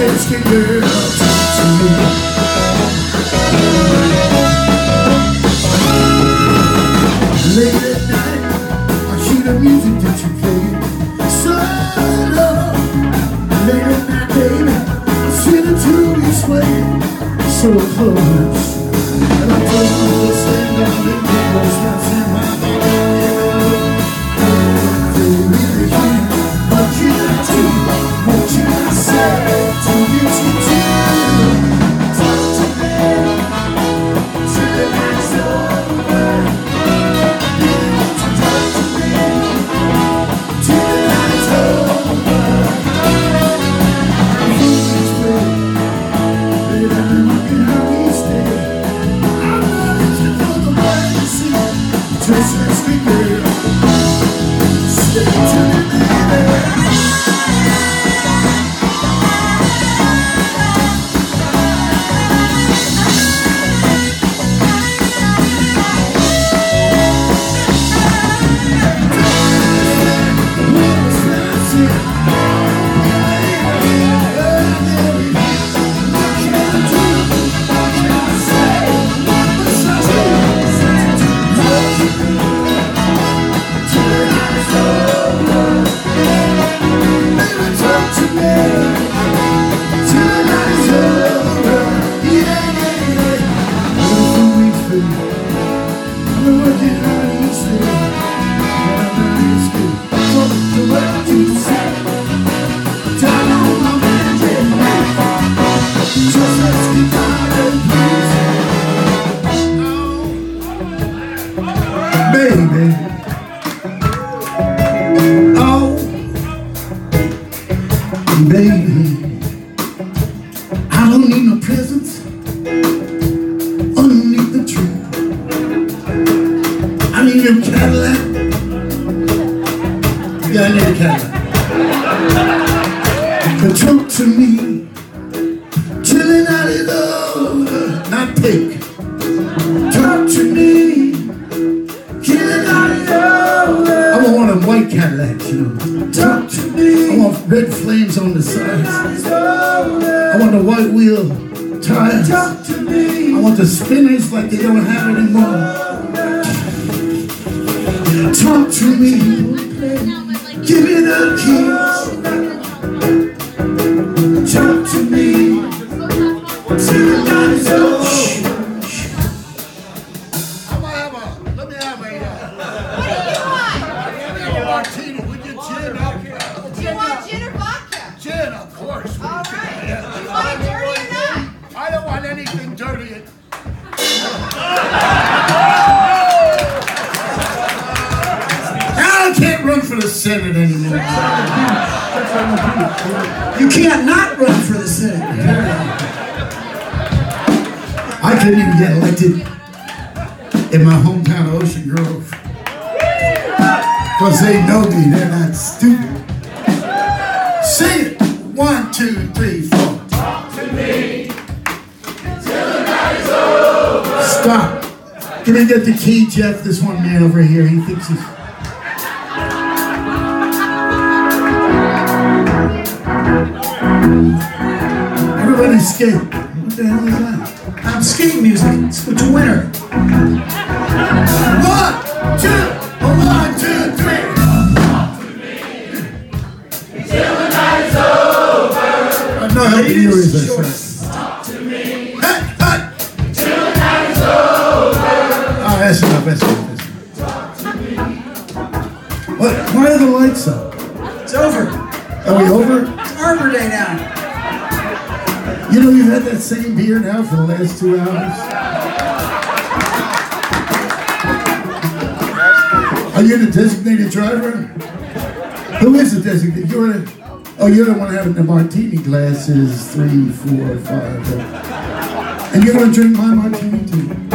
skin girl, talk to me. Late at night, I hear the music that you play. So low. Late at night, baby, I see the two of you sway. So close, and I told you to stand down and get those nuts in my body. They really can't, what can I do? What can I say to get you to? Talk to me till the night's over. Talk to me till the night's over. Please, baby, I've been looking how we stay. I'm not looking for the way to see. Just let's get there. Stick to me, baby. Baby, oh, baby, I don't need no presents underneath the tree. I need a Cadillac. Yeah, I need a Cadillac. But talk to me till the night is over. Not pink. Talk to me. I want a white Cadillac, you know. Talk to me. I want red flames on the sides. I want a white wheel tires. Talk to me. I want the spinners like they don't have anymore. Talk to me. Give me the keys. Talk to me. Till the night is over. Martini, we get gin up here. Do you want gin or vodka? Gin, of course. All right. You want it dirty or not? I don't want anything dirty. I can't run for the Senate anymore. You can't not run for the Senate. I couldn't even get elected in my hometown of Ocean Grove. Because they know me, they're not stupid. Sing it! 1, 2, 3, 4. Talk to me till the night is over. Stop. Can I get the key, Jeff? This one man over here, he thinks he's... Everybody skate. What the hell is that? I'm skate music. It's a winner. 1, 2. 1, 2, 3. Talk to me till the night is over. No help you is this. Talk to me Hey, till the night is over. oh, that's enough, that's enough. Talk to me. What? Why are the lights up? It's over. Are we over? It's Arbor Day now. You know, you've had that same beer now for the last 2 hours. Are you the designated driver? Who is the designated? You're the one having the martini glasses, 3, 4, 5. And you're gonna drink my martini too.